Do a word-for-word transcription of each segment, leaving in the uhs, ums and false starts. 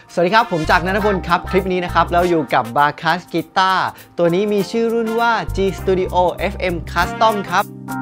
สวัสดีครับผมจากณัฐพลครับคลิปนี้นะครับเราอยู่กับบาคัสกีตาร์ตัวนี้มีชื่อรุ่นว่า G Studio เอฟ เอ็ม Custom ครับ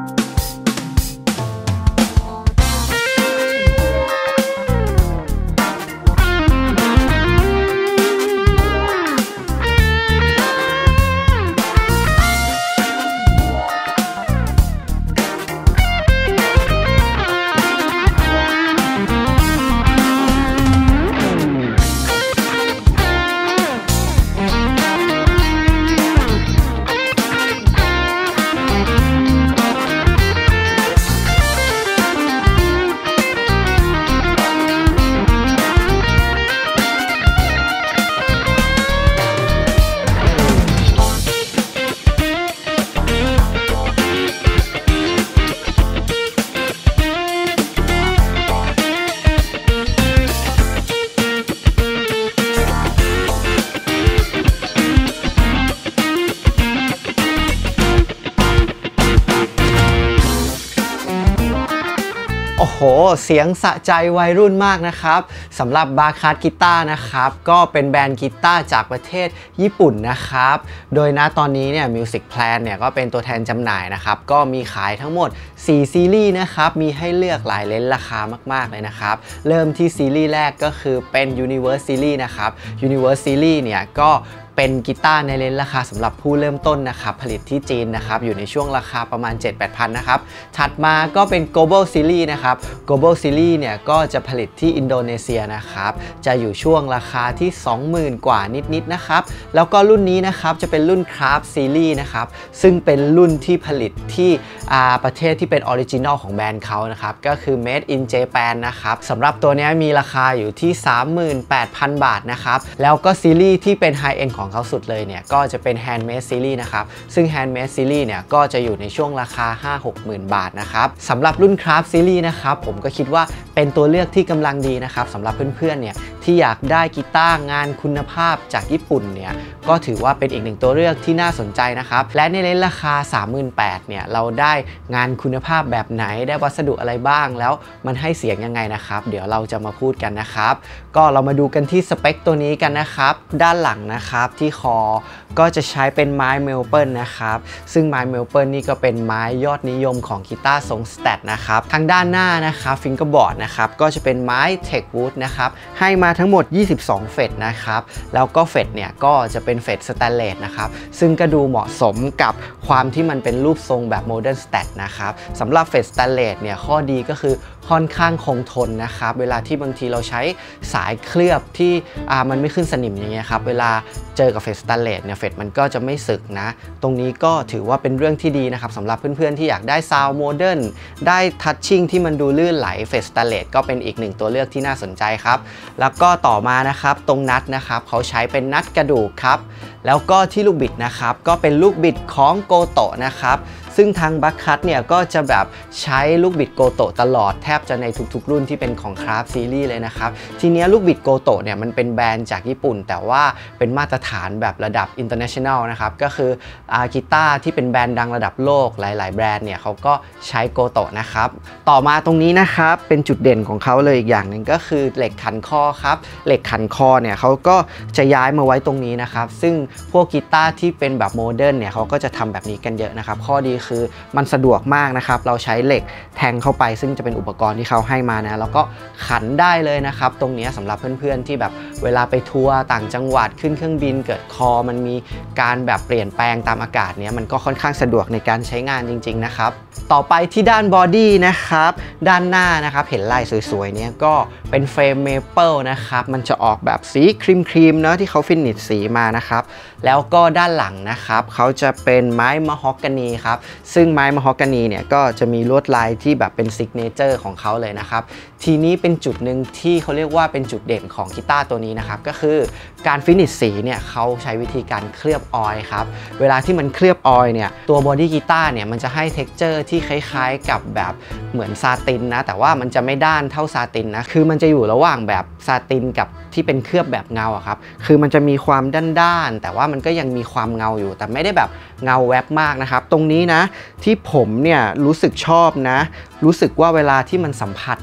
โอ้โหเสียงสะใจวัยรุ่นมากนะครับสำหรับบาคัสกีตาร์นะครับก็เป็นแบรนด์กีตาร์จากประเทศญี่ปุ่นนะครับโดยณตอนนี้เนี่ย Music Plan เนี่ยก็เป็นตัวแทนจำหน่ายนะครับก็มีขายทั้งหมดสี่ซีรีส์นะครับมีให้เลือกหลายเลนส์ราคามากๆเลยนะครับเริ่มที่ซีรีส์แรกก็คือเป็น Universe Series นะครับ Universe Series เนี่ยก็เป็นกีตาร์ในเลนส์ราคาสำหรับผู้เริ่มต้นนะครับผลิตที่จีนนะครับอยู่ในช่วงราคาประมาณ เจ็ดถึงแปดพัน นะครับถัดมาก็เป็น Global Series นะครับ Global Series เนี่ยก็จะผลิตที่อินโดนีเซียนะครับจะอยู่ช่วงราคาที่ สองหมื่น กว่านิดๆนะครับแล้วก็รุ่นนี้นะครับจะเป็นรุ่น Craft Series นะครับซึ่งเป็นรุ่นที่ผลิตที่ประเทศที่เป็นออริจินอลของแบรนด์เขานะครับก็คือ Made in Japan นะครับสำหรับตัวนี้มีราคาอยู่ที่ สามหมื่นแปดพัน บาทนะครับแล้วก็ซีรีส์ที่เป็น High End ของเขาสุดเลยเนี่ยก็จะเป็น Handmade Series นะครับซึ่ง Handmade Series เนี่ยก็จะอยู่ในช่วงราคา ห้าหกหมื่น บาทนะครับสำหรับรุ่น Craft Series นะครับผมก็คิดว่าเป็นตัวเลือกที่กำลังดีนะครับสำหรับเพื่อนๆเนี่ยที่อยากได้กีตาร์งานคุณภาพจากญี่ปุ่นเนี่ยก็ถือว่าเป็นอีกหนึ่งตัวเลือกที่น่าสนใจนะครับและในเลนส์ราคา สามหมื่นแปดพัน เนี่ยเราได้งานคุณภาพแบบไหนได้วัสดุอะไรบ้างแล้วมันให้เสียงยังไงนะครับเดี๋ยวเราจะมาพูดกันนะครับก็เรามาดูกันที่สเปคตัวนี้กันนะครับด้านหลังนะครับที่คอก็จะใช้เป็นไม้เมลเปิลนะครับซึ่งไม้เมลเปิลนี่ก็เป็นไม้ยอดนิยมของกีตาร์ทรงสแตทนะครับทางด้านหน้านะครับฟิงเกอร์บอร์ดนะครับก็จะเป็นไม้เทควูดนะครับให้มาทั้งหมดยี่สิบสองเฟรตนะครับแล้วก็เฟรตเนี่ยก็จะเป็นเฟรตสแตนเลสนะครับซึ่งก็ดูเหมาะสมกับความที่มันเป็นรูปทรงแบบโมเดิร์นสแตทนะครับสำหรับเฟรตสแตนเลสเนี่ยข้อดีก็คือค่อนข้างคงทนนะครับเวลาที่บางทีเราใช้สายเคลือบที่อ่ามันไม่ขึ้นสนิมอย่างเงี้ยครับเวลาเจอกับเฟรตสแตนเลสเนี่ยเฟรตมันก็จะไม่สึกนะตรงนี้ก็ถือว่าเป็นเรื่องที่ดีนะครับสำหรับเพื่อนๆที่อยากได้ซาวด์โมเดิร์นได้ทัชชิ่งที่มันดูลื่นไหลเฟรตสแตนเลสก็เป็นอีกหนึ่งตัวเลือกที่น่าสนใจครับแล้วก็ต่อมานะครับตรงนัทนะครับเขาใช้เป็นนัทกระดูกครับแล้วก็ที่ลูกบิดนะครับก็เป็นลูกบิดของโกโตะนะครับซึ่งทางบัคคัสเนี่ยก็จะแบบใช้ลูกบิดโกโตะตลอดแทบจะในทุกๆรุ่นที่เป็นของคราฟซีรีส์เลยนะครับทีนี้ลูกบิดโกโตะเนี่ยมันเป็นแบรนด์จากญี่ปุ่นแต่ว่าเป็นมาตรฐานแบบระดับ international นะครับก็คืออากีตาร์ที่เป็นแบรนด์ดังระดับโลกหลายๆแบรนด์เนี่ยเขาก็ใช้โกโตะนะครับต่อมาตรงนี้นะครับเป็นจุดเด่นของเขาเลยอีกอย่างหนึ่งก็คือเหล็กขันคอครับเหล็กขันคอเนี่ยเขาก็จะย้ายมาไว้ตรงนี้นะครับซึ่งพวกกีตาร์ที่เป็นแบบโมเดิร์นเนี่ยเขาก็จะทำแบบนี้กันเยอะนะครับข้อดีคือมันสะดวกมากนะครับเราใช้เหล็กแทงเข้าไปซึ่งจะเป็นอุปกรณ์ที่เขาให้มานะแล้วก็ขันได้เลยนะครับตรงนี้สำหรับเพื่อนๆที่แบบเวลาไปทัวร์ต่างจังหวัดขึ้นเครื่องบินเกิดคอมันมีการแบบเปลี่ยนแปลงตามอากาศเนี้ยมันก็ค่อนข้างสะดวกในการใช้งานจริงๆนะครับต่อไปที่ด้านบอดี้นะครับด้านหน้านะครับเห็นลายสวยๆเนี้ยก็เป็นเฟรมเมเปิลนะครับมันจะออกแบบสีครีมๆเนาะที่เขาฟินิชสีมานะครับแล้วก็ด้านหลังนะครับเขาจะเป็นไม้มะฮอกกานีครับซึ่งไม้มะฮอกกานีเนี่ยก็จะมีลวดลายที่แบบเป็นซิกเนเจอร์ของเขาเลยนะครับทีนี้เป็นจุดหนึ่งที่เขาเรียกว่าเป็นจุดเด่นของกีตาร์ตัวนี้นะครับก็คือการฟินิชสีเนี่ยเขาใช้วิธีการเคลือบออยล์ครับเวลาที่มันเคลือบออยล์เนี่ยตัวบอดี้กีตาร์เนี่ยมันจะให้เท็กเจอร์ที่คล้ายๆกับแบบเหมือนซาตินนะแต่ว่ามันจะไม่ด้านเท่าซาตินนะคือมันจะอยู่ระหว่างแบบซาตินกับที่เป็นเคลือบแบบเงาอะครับคือมันจะมีความด้านๆแต่ว่ามันก็ยังมีความเงาอยู่แต่ไม่ได้แบบเงาแวบมากนะครับตรงนี้นะที่ผมเนี่ยรู้สึกชอบนะรู้สึกว่าเวลาที่มันสัมผัสเนี่ยมันให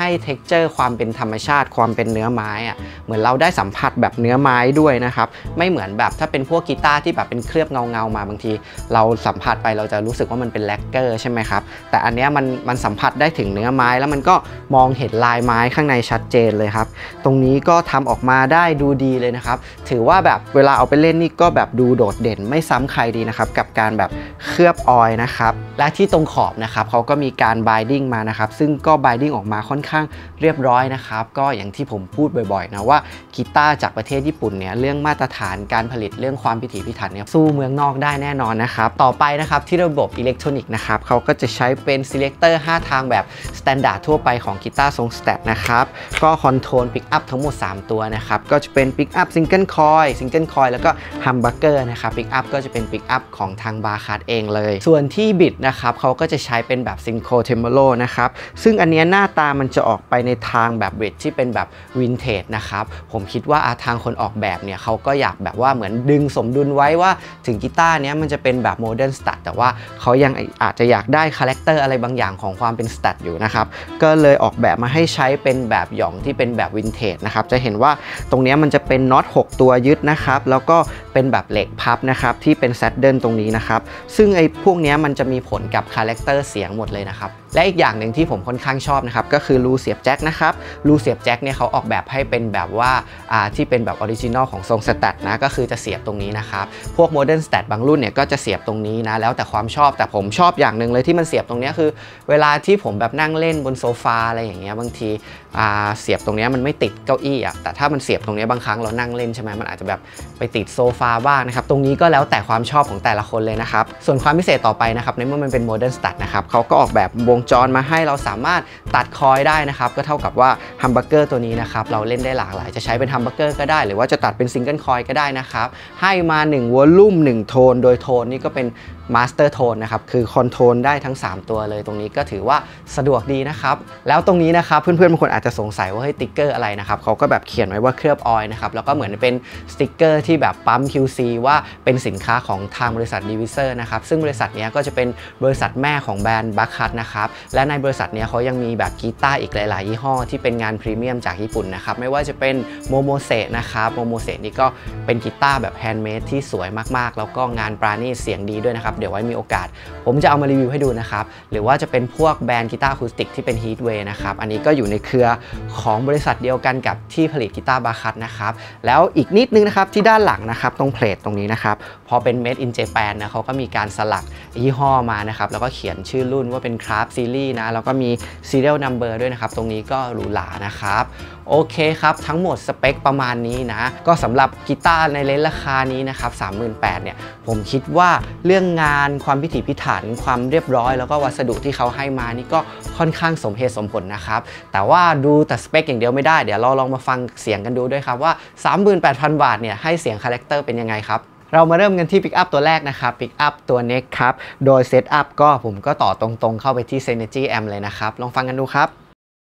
ให้ texture ความเป็นธรรมชาติความเป็นเนื้อไม้อะเหมือนเราได้สัมผัสแบบเนื้อไม้ด้วยนะครับไม่เหมือนแบบถ้าเป็นพวกกีตาร์ที่แบบเป็นเคลือบเงาเงามาบางทีเราสัมผัสไปเราจะรู้สึกว่ามันเป็นแลกเกอร์ใช่ไหมครับแต่อันนี้มันมันสัมผัสได้ถึงเนื้อไม้แล้วมันก็มองเห็นลายไม้ข้างในชัดเจนเลยครับตรงนี้ก็ทำออกมาได้ดูดีเลยนะครับถือว่าแบบเวลาเอาไปเล่นนี่ก็แบบดูโดดเด่นไม่ซ้ำใครดีนะครับกับการแบบเคลือบออยล์นะครับและที่ตรงขอบนะครับเขาก็มีการบายดิ้งมานะครับซึ่งก็บายดิ้งออกมาค่อนข้างเรียบร้อยนะครับก็อย่างที่ผมพูดบ่อยๆนะว่ากีตาร์จากประเทศญี่ปุ่นเนี่ยเรื่องมาตรฐานการผลิตเรื่องความพิถีพิถันเนี่ยสู้เมืองนอกได้แน่นอนนะครับต่อไปนะครับที่ระบบอิเล็กทรอนิกส์นะครับเขาก็จะใช้เป็น selector ห้าทางแบบสแตนดาร์ดทั่วไปของกีตาร์ทรงสแตทนะครับก็คอนโทรลปิกอัพทั้งหมดสามตัวนะครับก็จะเป็นปิกอัพซิงเกิลคอยซิงเกิลคอยแล้วก็ฮัมบักเกอร์นะครับปิกอัพก็จะเป็นปิกอัพของทางบาร์คัทเองเลยส่วนที่บิดนะครับเขาก็จะใช้เป็นแบบซิงโครเทมโบโลนะครับซึ่งอันนี้หน้าตามันจะออกไปในทางแบบบิดที่เป็นแบบวินเทจนะครับผมคิดว่าทางคนออกแบบเนี่ยเขาก็อยากแบบว่าเหมือนดึงสมดุลไว้ว่าถึงกีตาร์เนี้ยมันจะเป็นแบบโมเดิร์นสตัดแต่ว่าเขายังอาจจะอยากได้คาแรคเตอร์อะไรบางอย่างของความเป็นสตัดอยู่นะครับก็เลยออกแบบมาให้ใช้เป็นแบบหย่องที่เป็นแบบวินเทจนะครับจะเห็นว่าตรงนี้มันจะเป็นน็อตหกตัวยึดนะครับแล้วก็เป็นแบบเหล็กพับนะครับที่เป็นแซดเดิลตรงนี้นะครับซึ่งไอ้พวกนี้มันจะมีผลกับคาแรคเตอร์เสียงหมดเลยนะครับและอีกอย่างหนึ่งที่ผมค่อนข้างชอบนะครับก็คือรูเสียบแจ็คนะครับรูเสียบแจ็คเนี่ยเขาออกแบบให้เป็นแบบว่าอ่าที่เป็นแบบออริจินอลของทรงสแตทนะก็คือจะเสียบตรงนี้นะครับพวกโมเดิร์นสแตทบางรุ่นเนี่ยก็จะเสียบตรงนี้นะแล้วแต่ความชอบแต่ผมชอบอย่างหนึ่งเลยที่มันเสียบตรงนี้คือเวลาที่ผมแบบนั่งเล่นบนโซฟาอะไรอย่างเงี้ยบางทีอ่าเสียบตรงนี้มันไม่ติดเก้าอี้อ่ะแต่ถ้ามันเสียบตรงนี้บางครั้งเรานั่งเล่นใช่ไหมมันอาจจะแบบไปติดโซฟาบ้างนะครับตรงนี้ก็แล้วแต่ความชอบของแต่ละคนเลยนะครับส่วนความพิเศษต่อไปนะครับในเมื่อมันเป็นโมเดิร์นสแตทนะครับเขาก็ออกแบบวงจรมาให้เราสามารถตัดคอยได้นะครับก็เท่ากับว่าฮัมบักเกอร์ตัวนี้นะครับเราเล่นได้หลากหลายจะใช้เป็นฮัมบักเกอร์ก็ได้หรือว่าจะตัดเป็นซิงเกิลคอยก็ได้นะครับให้มาหนึ่งวอลลุ่มหนึ่งโทนโดยโทนนี่ก็เป็นมาสเตอร์โทนนะครับคือคอนโทรลได้ทั้งสามตัวเลยตรงนี้ก็ถือว่าสะดวกดีนะครับแล้วตรงนี้นะครับเพื่อนๆบางคนอาจจะสงสัยว่าเฮ้ยติ๊กเกอร์อะไรนะครับเขาก็แบบเขียนไว้ว่าเคลือบออยล์นะครับแล้วก็เหมือนเป็นสติ๊กเกอร์ที่แบบปั๊ม คิว ซี ว่าเป็นสินค้าของทางบริษัทดีวิเซอร์นะครับซึ่งบริษัทนี้ก็จะเป็นบริษัทแม่ของแบรนด์บัคคัทนะครับและในบริษัทนี้เขายังมีแบบกีตาร์อีกหลายๆยี่ห้อที่เป็นงานพรีเมียมจากญี่ปุ่นนะครับไม่ว่าจะเป็นโมโมเซนะครับโมโมเซนี่ก็เป็นกีตาร์แบบแฮนด์เมดที่สวยมากๆแล้วก็งานปราณีตเสียงดีด้วยนะครับเดี๋ยวไว้มีโอกาสผมจะเอามารีวิวให้ดูนะครับหรือว่าจะเป็นพวกแบรนด์กีตาร์อะคูสติกที่เป็น Heatway นะครับอันนี้ก็อยู่ในเครือของบริษัทเดียวกันกับที่ผลิตกีตาร์บาคัทนะครับแล้วอีกนิดนึงนะครับที่ด้านหลังนะครับตรงเพลทตรงนี้นะครับพอเป็น Made in Japan นะเขาก็มีการสลักยี่ห้อมานะครับแล้วก็เขียนชื่อรุ่นว่าเป็น Craft Series นะแล้วก็มี Serial Number ด้วยนะครับตรงนี้ก็หรูหรานะครับโอเคครับทั้งหมดสเปคประมาณนี้นะก็สำหรับกีตาร์ในเลนส์ราคานี้นะครับ สามหมื่นแปดพัน เนี่ยผมคิดว่าเรื่องงานความพิถีพิถันความเรียบร้อยแล้วก็วัสดุที่เขาให้มานี่ก็ค่อนข้างสมเหตุสมผลนะครับแต่ว่าดูแต่สเปคอย่างเดียวไม่ได้เดี๋ยวเราลองมาฟังเสียงกันดูด้วยครับว่า สามหมื่นแปดพัน บาทเนี่ยให้เสียงคาแรคเตอร์เป็นยังไงครับเรามาเริ่มกันที่ปิกอัพตัวแรกนะครับปิกอัพตัว Neck ครับโดยเซตอัพก็ผมก็ต่อตรงๆเข้าไปที่ Synergy Amp เลยนะครับลองฟังกันดูครับ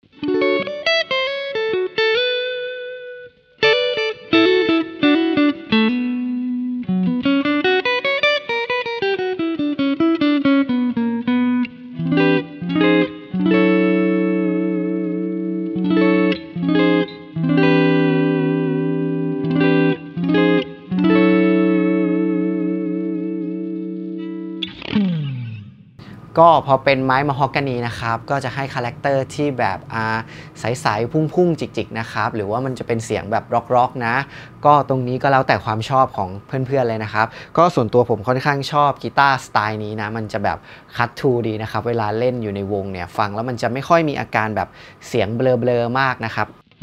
ก็พอเป็นไม้มะฮอกกานีนะครับก็จะให้คาแรคเตอร์ที่แบบอ่าใสๆพุ่งๆจิกๆนะครับหรือว่ามันจะเป็นเสียงแบบร็อกๆนะก็ตรงนี้ก็แล้วแต่ความชอบของเพื่อนๆเลยนะครับก็ส่วนตัวผมค่อนข้างชอบกีตาร์สไตล์นี้นะมันจะแบบคัตทูดีนะครับเวลาเล่นอยู่ในวงเนี่ยฟังแล้วมันจะไม่ค่อยมีอาการแบบเสียงเบลอๆมากนะครับ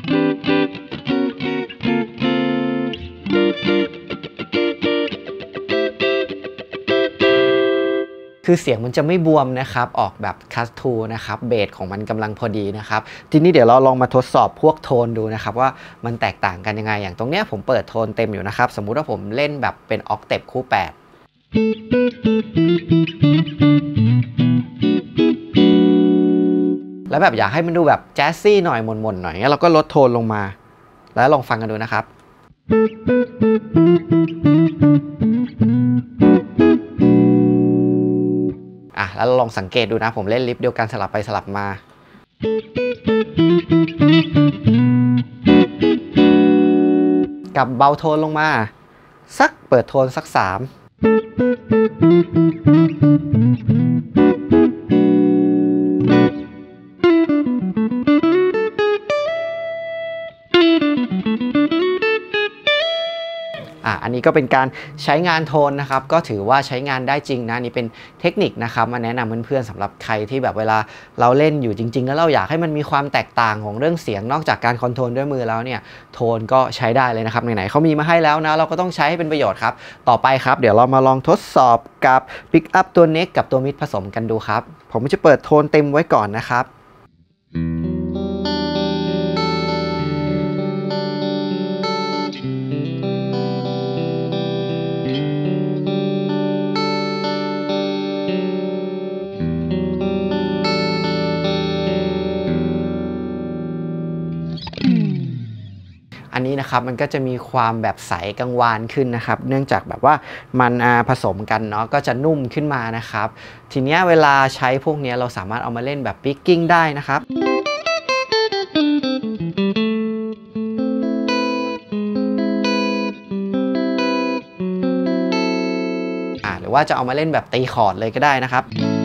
คือเสียงมันจะไม่บวมนะครับออกแบบคัสทูนะครับเบสของมันกำลังพอดีนะครับทีนี้เดี๋ยวเราลองมาทดสอบพวกโทนดูนะครับว่ามันแตกต่างกันยังไงอย่างตรงเนี้ยผมเปิดโทนเต็มอยู่นะครับสมมุติว่าผมเล่นแบบเป็นออกเทปคู่แปดแล้วแบบอยากให้มันดูแบบแจ๊สซี่หน่อยหม่นๆหน่อยงั้นเราก็ลดโทนลงมาแล้วลองฟังกันดูนะครับอ่ะแล้วลองสังเกตดูนะผมเล่นลิฟต์เดียวกันสลับไปสลับมากับเบาโทนลงมาสักเปิดโทนสักสามอ่ะอันนี้ก็เป็นการใช้งานโทนนะครับก็ถือว่าใช้งานได้จริงนะนี่เป็นเทคนิคนะครับมาแนะนำเพื่อนๆสำหรับใครที่แบบเวลาเราเล่นอยู่จริงๆแล้วเราอยากให้มันมีความแตกต่างของเรื่องเสียงนอกจากการคอนโทรลด้วยมือแล้วเนี่ยโทนก็ใช้ได้เลยนะครับไหนๆเขามีมาให้แล้วนะเราก็ต้องใช้ให้เป็นประโยชน์ครับต่อไปครับเดี๋ยวเรามาลองทดสอบกับปิกอัพตัวเน็กกับตัวมิดผสมกันดูครับผมจะเปิดโทนเต็มไว้ก่อนนะครับอันนี้นะครับมันก็จะมีความแบบใสกังวานขึ้นนะครับเนื่องจากแบบว่ามันผสมกันเนาะก็จะนุ่มขึ้นมานะครับทีนี้เวลาใช้พวกนี้เราสามารถเอามาเล่นแบบปิกกิ้งได้นะครับอ่าหรือว่าจะเอามาเล่นแบบตีคอร์ดเลยก็ได้นะครับ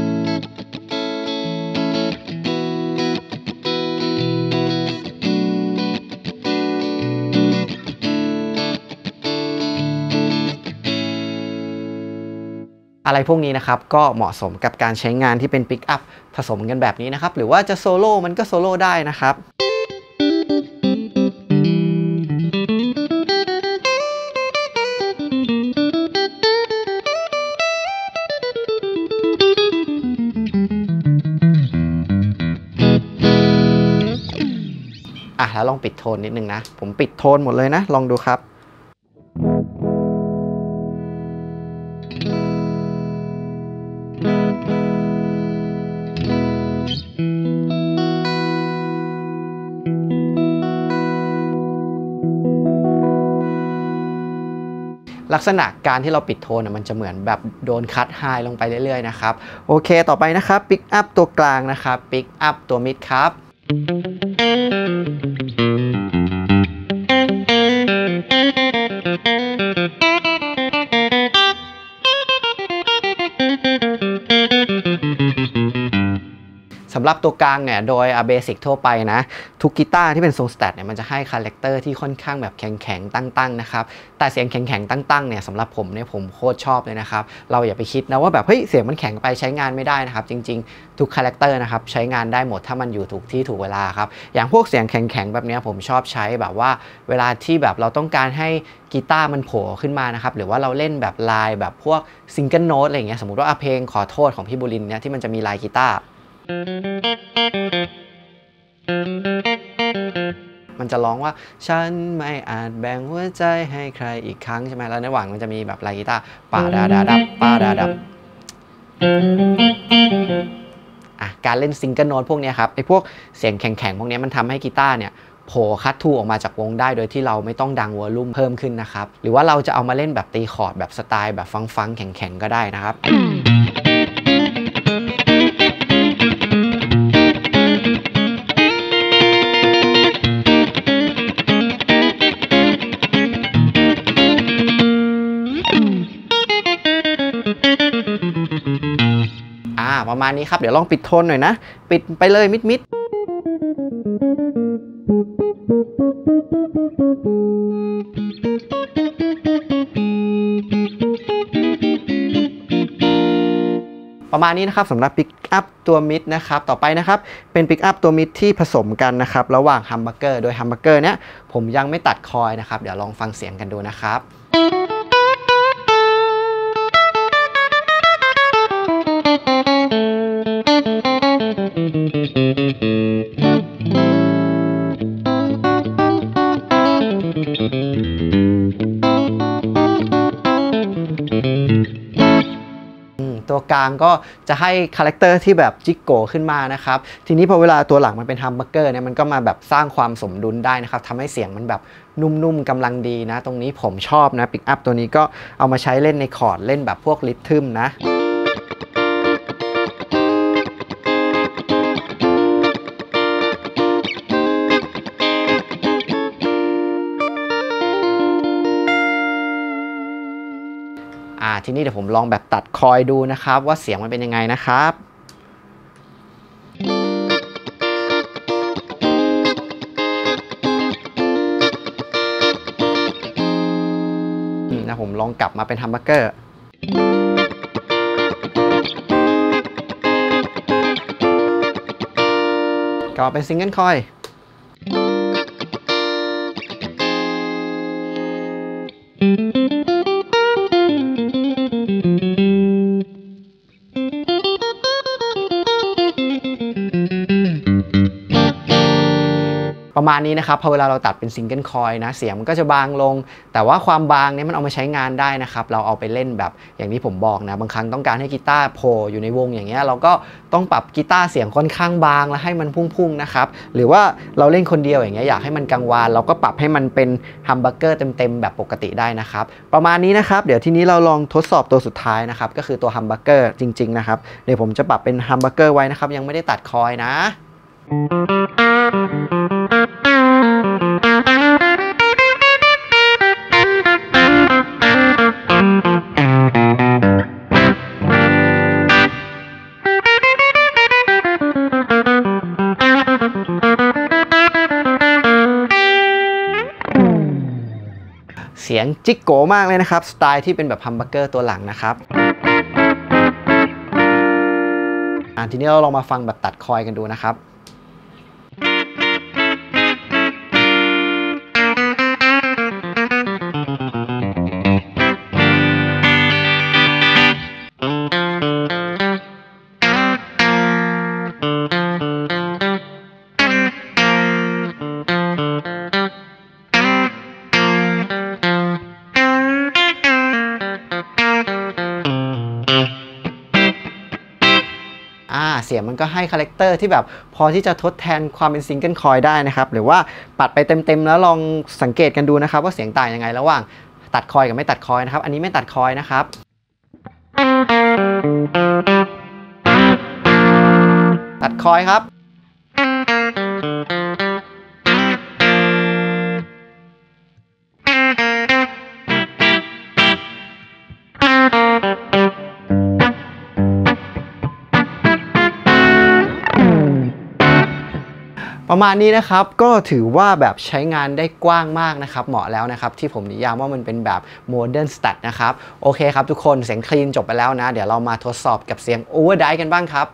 อะไรพวกนี้นะครับก็เหมาะสมกับการใช้งานที่เป็นปิกอัพผสมกันแบบนี้นะครับหรือว่าจะโซโล่มันก็โซโล่ได้นะครับอ่ะแล้วลองปิดโทนนิดนึงนะผมปิดโทนหมดเลยนะลองดูครับลักษณะการที่เราปิดโทนมันจะเหมือนแบบโดนคัทไฮลงไปเรื่อยๆนะครับโอเคต่อไปนะครับปิกอัพตัวกลางนะครับปิกอัพตัวมิดครับสำหรับตัวกลางเนี่ยโดยเบสิกทั่วไปนะทุกกีตาร์ที่เป็นทรงสแตทเนี่ยมันจะให้คาแรคเตอร์ที่ค่อนข้างแบบแข็งๆตั้งๆนะครับแต่เสียงแข็งๆตั้งๆเนี่ยสำหรับผมเนี่ยผมโคตรชอบเลยนะครับเราอย่าไปคิดนะว่าแบบเฮ้ยเสียงมันแข็งไปใช้งานไม่ได้นะครับจริงๆทุกคาแรคเตอร์นะครับใช้งานได้หมดถ้ามันอยู่ถูกที่ถูกเวลาครับอย่างพวกเสียงแข็งๆแบบนี้ผมชอบใช้แบบว่าเวลาที่แบบเราต้องการให้กีตาร์มันโผล่ขึ้นมานะครับหรือว่าเราเล่นแบบลายแบบพวกซิงเกิลโน้ตอะไรอย่างเงี้ยสมมติว่าเพลงขอโทษของพี่บุรินทร์เนี่ยที่มันจะมีลายกีตาร์มันจะร้องว่าฉันไม่อาจแบ่งหัวใจให้ใครอีกครั้งใช่ไหมแล้วในระหว่างมันจะมีแบบลายกีตาร์ปาดาดาดับปาดาดับอ่ะการเล่นซิงเกิลโน้ตพวกนี้ครับไอ้พวกเสียงแข็งๆพวกนี้มันทำให้กีตาร์เนี่ยโผล่คัททูออกมาจากวงได้โดยที่เราไม่ต้องดังวอลลุ่มเพิ่มขึ้นนะครับหรือว่าเราจะเอามาเล่นแบบตีคอร์ดแบบสไตล์แบบฟังๆแข็งๆก็ได้นะครับประมาณนี้ครับเดี๋ยวลองปิดโทนหน่อยนะปิดไปเลยมิดๆประมาณนี้นะครับสำหรับปิกอัพตัวมิดนะครับต่อไปนะครับเป็นปิกอัพตัวมิดที่ผสมกันนะครับระหว่างฮัมเบอร์เกอร์โดยฮัมเบอร์เกอร์เนี้ยผมยังไม่ตัดคอยนะครับเดี๋ยวลองฟังเสียงกันดูนะครับตัวกลางก็จะให้คาแรคเตอร์ที่แบบจิกโก้ขึ้นมานะครับทีนี้พอเวลาตัวหลังมันเป็นฮัมเบอร์เกอร์เนี่ยมันก็มาแบบสร้างความสมดุลได้นะครับทำให้เสียงมันแบบนุ่มๆกำลังดีนะตรงนี้ผมชอบนะปิกอัพตัวนี้ก็เอามาใช้เล่นในคอร์ดเล่นแบบพวกริทึมนะทีนี้เดี๋ยวผมลองแบบตัดคอยดูนะครับว่าเสียงมันเป็นยังไงนะครับนะผมลองกลับมาเป็นฮัมเบอร์เกอร์ก็เป็นซิงเกิลคอยประมาณนี้นะครับพอเวลาเราตัดเป็นซิงเกิลคอยนะเสียงมันก็จะบางลงแต่ว่าความบางนี้มันเอามาใช้งานได้นะครับเราเอาไปเล่นแบบอย่างที่ผมบอกนะบางครั้งต้องการให้กีตาร์โผล่อยู่ในวงอย่างเงี้ยเราก็ต้องปรับกีตาร์เสียงค่อนข้างบางแล้วให้มันพุ่งๆนะครับหรือว่าเราเล่นคนเดียวอย่างเงี้ยอยากให้มันกังวานเราก็ปรับให้มันเป็นฮัมเบอร์เกอร์เต็มๆแบบปกติได้นะครับประมาณนี้นะครับเดี๋ยวทีนี้เราลองทดสอบตัวสุดท้ายนะครับก็คือตัวฮัมเบอร์เกอร์จริงๆนะครับเดี๋ยวผมจะปรับเป็นฮัมเบอร์เกอร์ไว้นะครับยังไม่ได้ตัดคอยนะเสียงจิ๊กโกมากเลยนะครับสไตล์ที่เป็นแบบฮัมเบอร์เกอร์ตัวหลังนะครับอ่ะทีนี้เราลองมาฟังแบบตัดคอยกันดูนะครับเสียงมันก็ให้คาแรคเตอร์ที่แบบพอที่จะทดแทนความเป็นซิงเกิลคอยได้นะครับหรือว่าปัดไปเต็มๆแล้วลองสังเกตกันดูนะครับว่าเสียงต่างยังไงระหว่างตัดคอยกับไม่ตัดคอยนะครับอันนี้ไม่ตัดคอยนะครับตัดคอยครับประมาณนี้นะครับก็ถือว่าแบบใช้งานได้กว้างมากนะครับเหมาะแล้วนะครับที่ผมนิยามว่ามันเป็นแบบ Modern Stat นะครับโอเคครับทุกคนเสียงคลีนจบไปแล้วนะเดี๋ยวเรามาทดสอบกับเสียง Overdrive กันบ้างครับ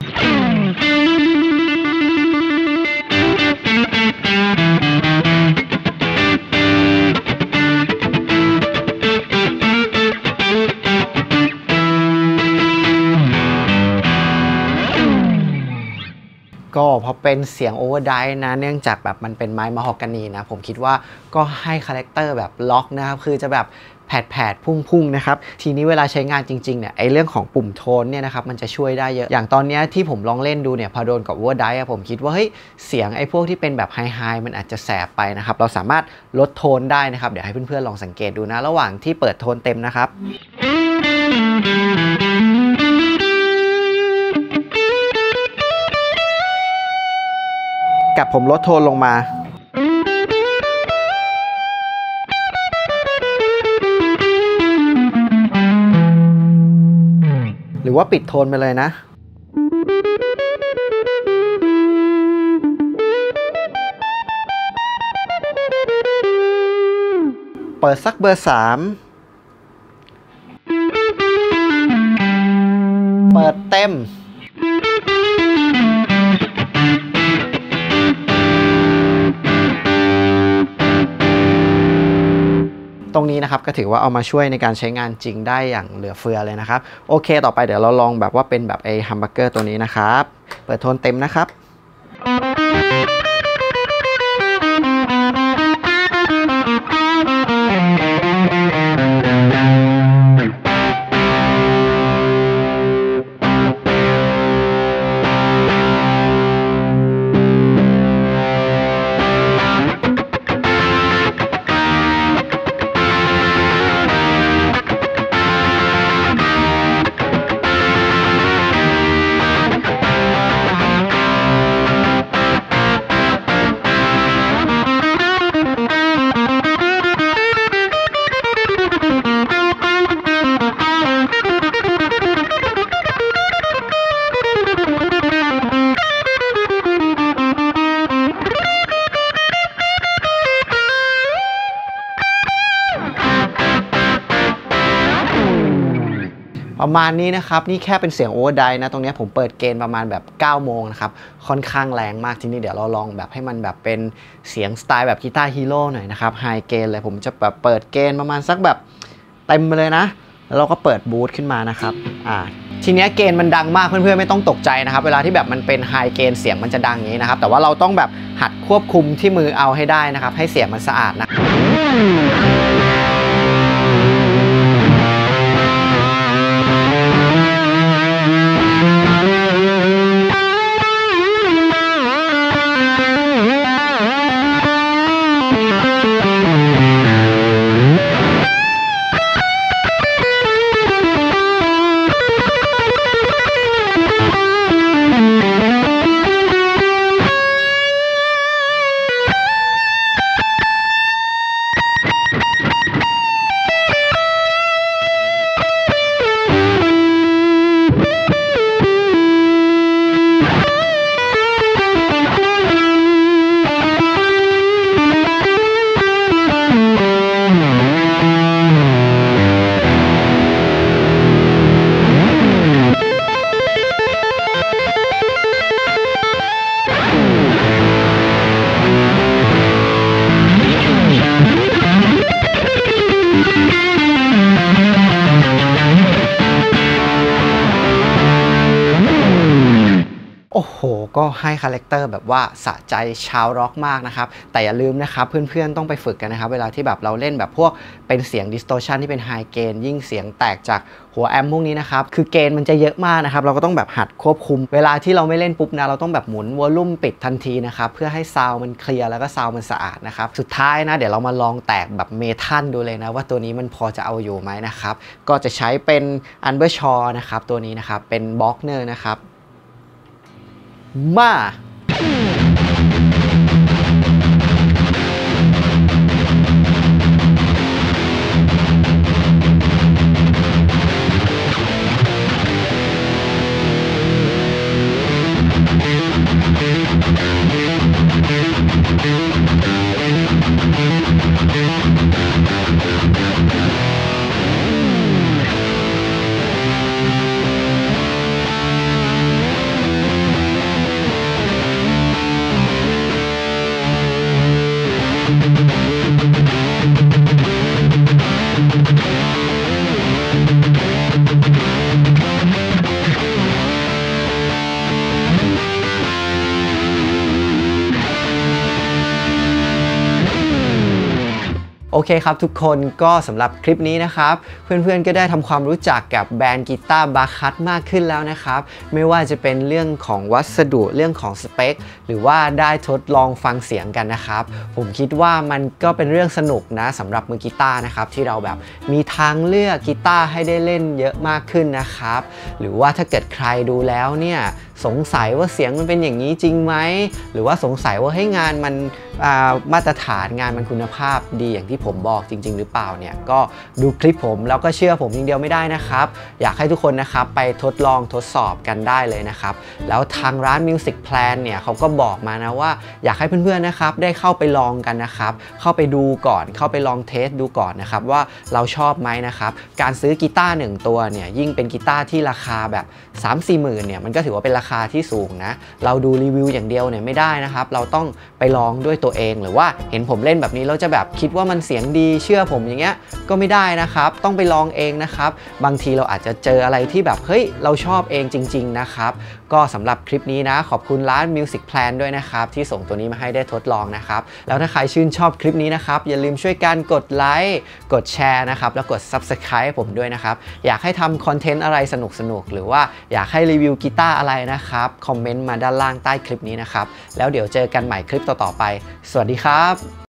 ก็พอเป็นเสียงโอเวอร์ไดร์นะเนื่องจากแบบมันเป็นไม้มะฮอกกานีนะผมคิดว่าก็ให้คาแรคเตอร์แบบล็อกนะครับคือจะแบบแผดแผดพุ่งๆนะครับทีนี้เวลาใช้งานจริงๆเนี่ยไอเรื่องของปุ่มโทนเนี่ยนะครับมันจะช่วยได้เยอะอย่างตอนนี้ที่ผมลองเล่นดูเนี่ยพอโดนกับโอเวอร์ไดร์ผมคิดว่าเฮ้ยเสียงไอพวกที่เป็นแบบไฮไฮมันอาจจะแสบไปนะครับเราสามารถลดโทนได้นะครับเดี๋ยวให้เพื่อนๆลองสังเกตดูนะระหว่างที่เปิดโทนเต็มนะครับกับผมลดโทนลงมาหรือว่าปิดโทนไปเลยนะเปิดสักเบอร์สามเปิดเต็มตรงนี้นะครับก็ถือว่าเอามาช่วยในการใช้งานจริงได้อย่างเหลือเฟือเลยนะครับโอเคต่อไปเดี๋ยวเราลองแบบว่าเป็นแบบไอ้ฮัมเบอร์เกอร์ตัวนี้นะครับเปิดโทนเต็มนะครับประมาณนี้นะครับนี่แค่เป็นเสียงโอเวอร์ไดร์นะตรงนี้ผมเปิดเกณฑ์ประมาณแบบเก้าโมงนะครับค่อนข้างแรงมากทีนี้เดี๋ยวเราลองแบบให้มันแบบเป็นเสียงสไตล์แบบกีตาร์ฮีโร่หน่อยนะครับไฮเกณฑ์เลยผมจะแบบเปิดเกณฑ์ประมาณสักแบบเต็มไปเลยนะแล้วเราก็เปิดบูทขึ้นมานะครับอ่าทีนี้เกณฑ์มันดังมากเพื่อนๆไม่ต้องตกใจนะครับเวลาที่แบบมันเป็นไฮเกณฑ์เสียงมันจะดังอย่างนี้นะครับแต่ว่าเราต้องแบบหัดควบคุมที่มือเอาให้ได้นะครับให้เสียงมันสะอาดนะโอ้โหก็ให้คาแรคเตอร์แบบว่าสะใจชาวร็อกมากนะครับแต่อย่าลืมนะครับเพื่อนๆต้องไปฝึกกันนะครับเวลาที่แบบเราเล่นแบบพวกเป็นเสียง distortion ที่เป็น high gain ยิ่งเสียงแตกจากหัวแอมพวกนี้นะครับคือเกณฑ์มันจะเยอะมากนะครับเราก็ต้องแบบหัดควบคุมเวลาที่เราไม่เล่นปุ๊บนะเราต้องแบบหมุนวอลลุ่มปิดทันทีนะครับเพื่อให้ซาวด์มันเคลียร์แล้วก็ซาวด์มันสะอาดนะครับสุดท้ายนะเดี๋ยวเรามาลองแตกแบบเมทัลดูเลยนะว่าตัวนี้มันพอจะเอาอยู่ไหมนะครับก็จะใช้เป็น Undershaw นะครับตัวนี้นะครับเป็นบล็อกเนอร์นะครับมาโอเคครับทุกคนก็สำหรับคลิปนี้นะครับเพื่อนๆก็ได้ทำความรู้จักกับแบรนด์กีตาร์บาคัตมากขึ้นแล้วนะครับไม่ว่าจะเป็นเรื่องของวัสดุเรื่องของสเปคหรือว่าได้ทดลองฟังเสียงกันนะครับผมคิดว่ามันก็เป็นเรื่องสนุกนะสำหรับมือกีตาร์นะครับที่เราแบบมีทางเลือกกีตาร์ให้ได้เล่นเยอะมากขึ้นนะครับหรือว่าถ้าเกิดใครดูแล้วเนี่ยสงสัยว่าเสียงมันเป็นอย่างนี้จริงไหมหรือว่าสงสัยว่าให้งานมันมาตรฐานงานมันคุณภาพดีอย่างที่ผมบอกจริงๆหรือเปล่าเนี่ยก็ดูคลิปผมแล้วก็เชื่อผมอย่างเดียวไม่ได้นะครับอยากให้ทุกคนนะครับไปทดลองทดสอบกันได้เลยนะครับแล้วทางร้าน Music Plan เนี่ยเขาก็บอกมานะว่าอยากให้เพื่อนๆนะครับได้เข้าไปลองกันนะครับเข้าไปดูก่อนเข้าไปลองเทสดูก่อนนะครับว่าเราชอบไหมนะครับการซื้อกีตาร์หนึ่งตัวเนี่ยยิ่งเป็นกีตาร์ที่ราคาแบบ สามสี่ หมื่นเนี่ยมันก็ถือว่าเป็นราคาที่สูงนะเราดูรีวิวอย่างเดียวเนี่ยไม่ได้นะครับเราต้องไปลองด้วยตัวเองหรือว่าเห็นผมเล่นแบบนี้เราจะแบบคิดว่ามันเสียงดีเชื่อผมอย่างเงี้ยก็ไม่ได้นะครับต้องไปลองเองนะครับบางทีเราอาจจะเจออะไรที่แบบเฮ้ยเราชอบเองจริงๆนะครับก็สำหรับคลิปนี้นะขอบคุณร้าน Music Plan ด้วยนะครับที่ส่งตัวนี้มาให้ได้ทดลองนะครับแล้วถ้าใครชื่นชอบคลิปนี้นะครับอย่าลืมช่วยกันกดไลค์กดแชร์นะครับแล้วกด ซับสไครบ์ ให้ผมด้วยนะครับอยากให้ทำคอนเทนต์อะไรสนุกๆหรือว่าอยากให้รีวิวกีตาร์อะไรนะครับคอมเมนต์มาด้านล่างใต้คลิปนี้นะครับแล้วเดี๋ยวเจอกันใหม่คลิปต่อๆไปสวัสดีครับ